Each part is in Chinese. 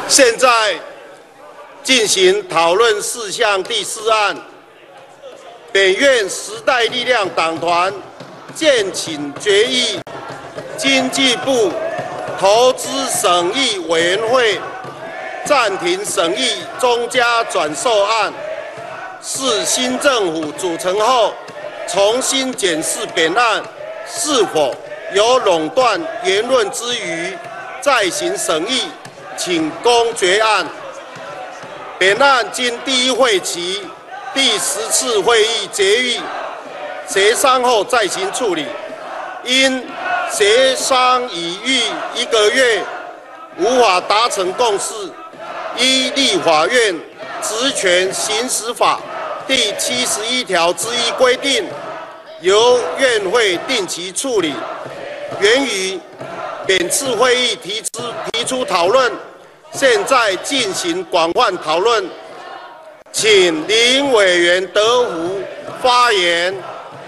现在进行讨论事项第4案，本院时代力量党团建请决议，经济部投资审议委员会暂停审议中嘉转售案，是新政府组成后重新检视本案是否有垄断言论之余，再行审议，请公决案。本案经第1会期第10次会议决议协商后再行处理，因协商已逾1个月，无法达成共识，依立法院职权行使法第71条之一规定，由院会定期处理。源于本次会议提出讨论，现在进行广泛讨论，请林委员德福发言。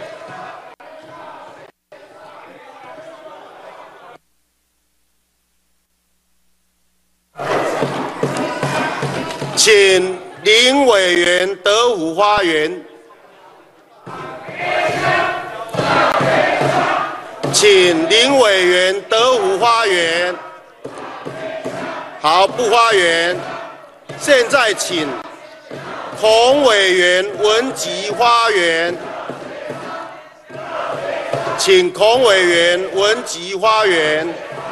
请林委员德福发言。请林委员德福发言。好，不发言。现在请孔委员文吉发言。请孔委员文吉发言。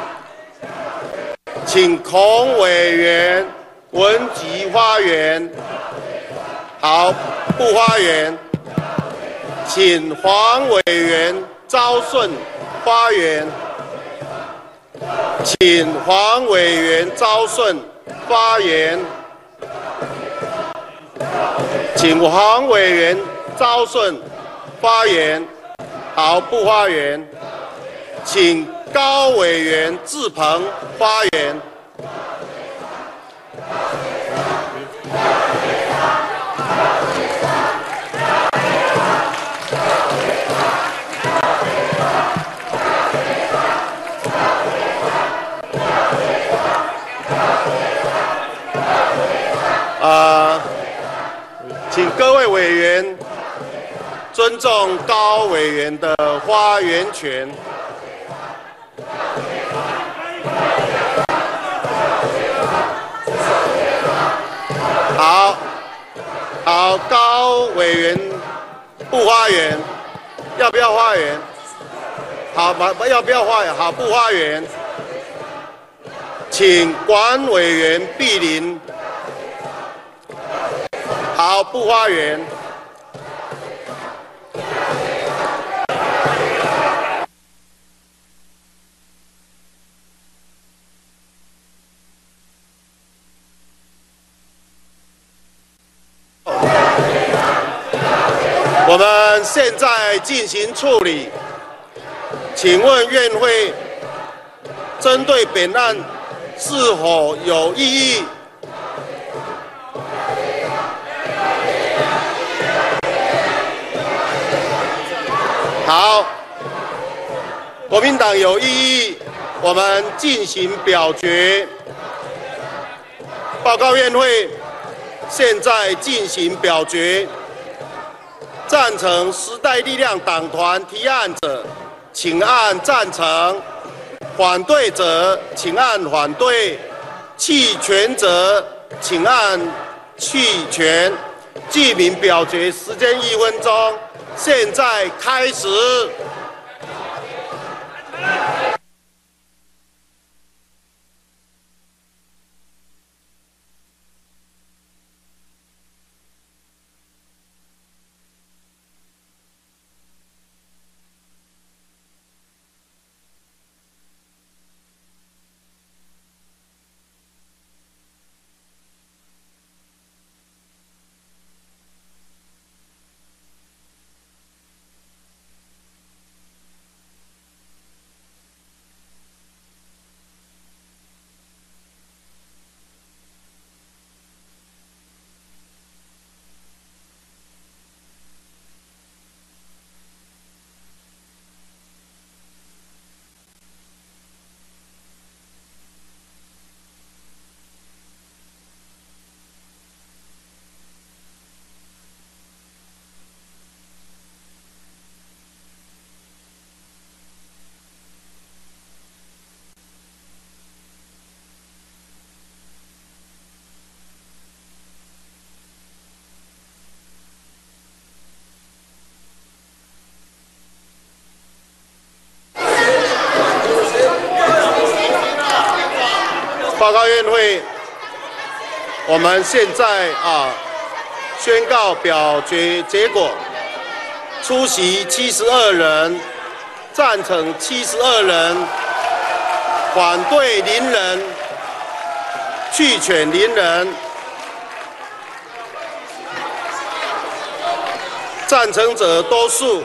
请孔委员文吉发言。好，不发言。请黄委员昭顺发言，请黄委员昭顺发言，请黄委员昭顺发言。好，不发言。请高委员志鹏发言。请各位委员尊重高委员的发言权。好，高委员不发言，要不要发言？好，要不要发言？好，不发言。请管委员薜林。好，不发言。我们现在进行处理，请问院会针对本案是否有异议？好，国民党有异议，我们进行表决。报告院会，现在进行表决。赞成时代力量党团提案者，请按赞成；反对者，请按反对；弃权者，请按弃权。记名表决时间1分钟。现在开始。 报告院会，我们现在宣告表决结果：出席72人，赞成72人，反对0人，弃权0人。赞成者多数。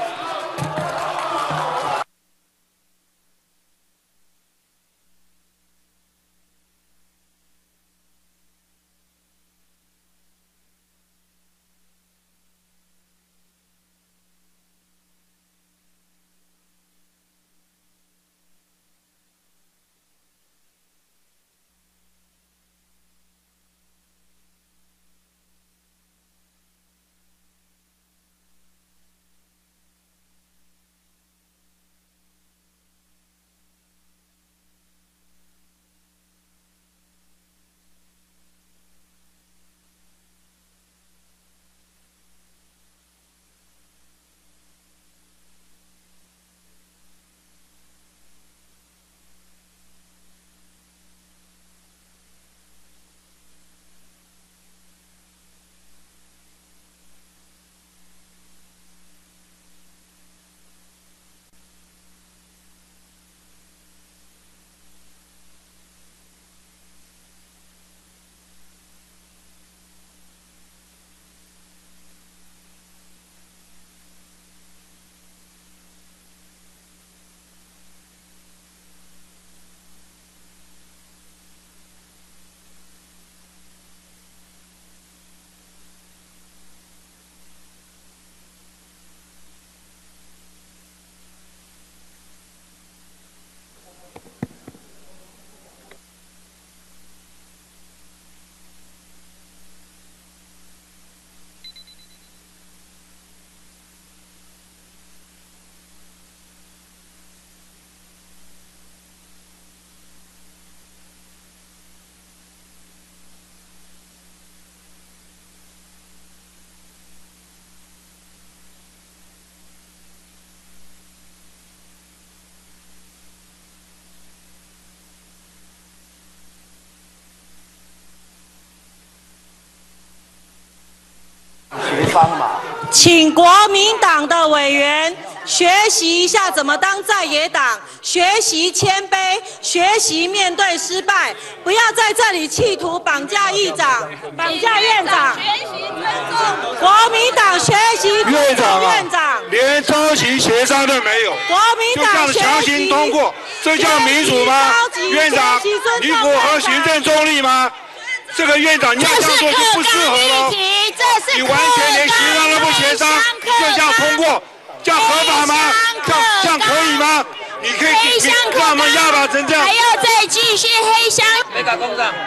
请国民党的委员学习一下怎么当在野党，学习谦卑，学习面对失败，不要在这里企图绑架议长、绑架院长。学习尊重国民党，学习尊重院长， 连召集协商都没有， 国民党就这样强行通过，这叫民主吗？院长，你符合行政中立吗？这个院长你要这样做就不适合了。你完全连协商都不协商，就这样通过，这样合法吗？这样可以吗？你可以让我们压倒成这样。 还要再继续黑箱？ 没搞工厂。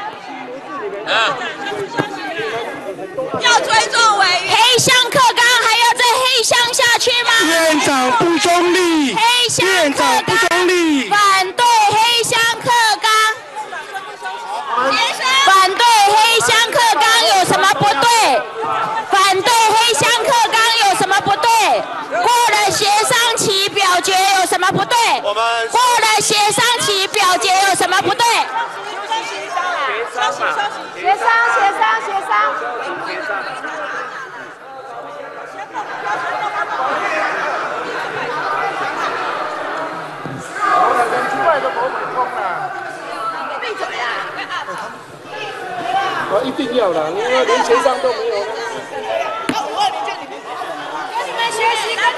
要尊重委员。黑箱课纲还要再黑箱下去吗？ 院长不中立。 黑箱院长不中立。 反对黑箱课纲。反对黑箱课纲有什么不对？反对黑箱课纲有什么不对？过了协商期表决有什么不对？过了协商期表决有什么不对？协商。 一定要的，因为连协商都没有。 跟你们学习啊！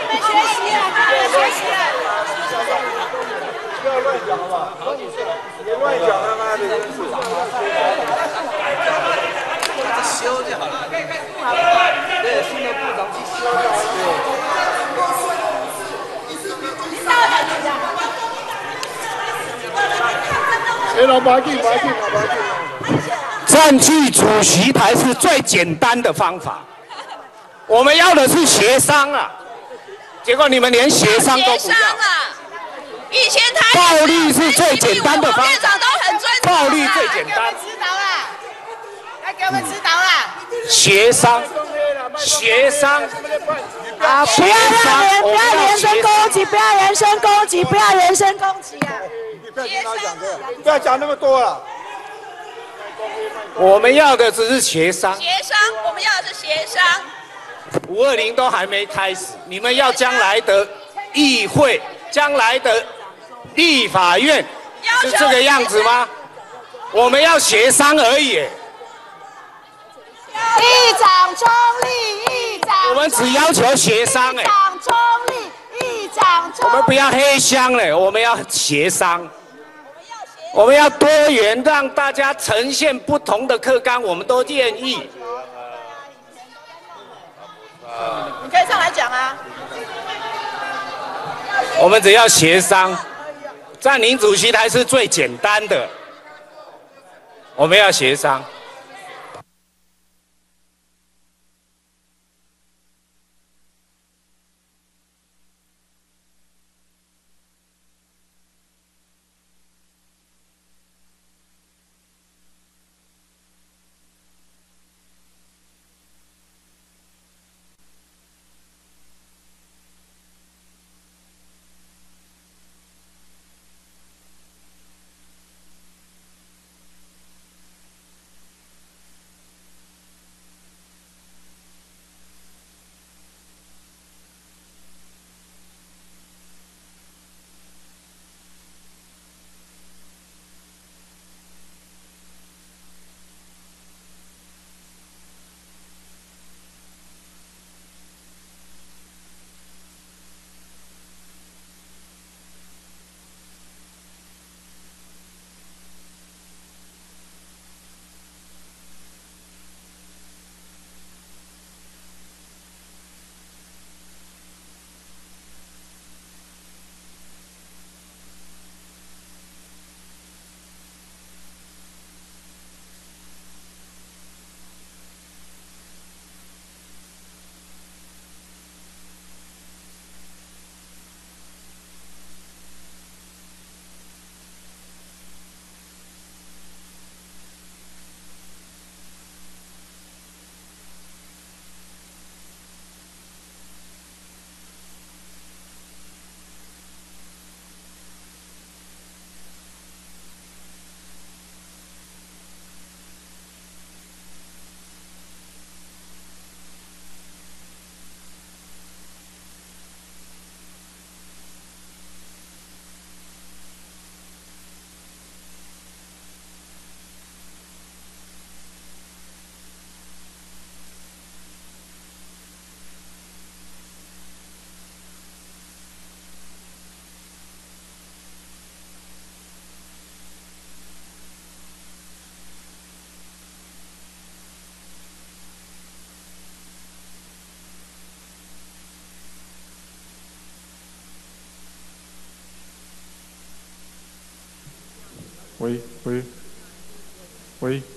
不要乱讲好不好？别乱讲他妈的真是。 修就好了。对，新的部长去修就好了。 老把劲。 占据主席台是最简单的方法，我们要的是协商啊，结果你们连协商都不要。 以前他暴力是最简单的方法， 院长都很尊重。 暴力最简单。 来给我们指导啦！ 协商啊！ 不要人身攻击，不要人身攻击啊！ 不要听他讲这个，不要讲那么多了。 我们要的只是协商。 协商，我们要的是协商。 520都还没开始，你们要将来的议会、将来的立法院是这个样子吗？我们要协商而已。 议长中立，议长。 我们只要求协商议长中立，议长中立。 我们不要黑箱了，我们要协商。我们要多元，让大家呈现不同的课纲，我们都愿意。 你可以上来讲啊。 我们只要协商，占领主席台是最简单的。我们要协商。 喂。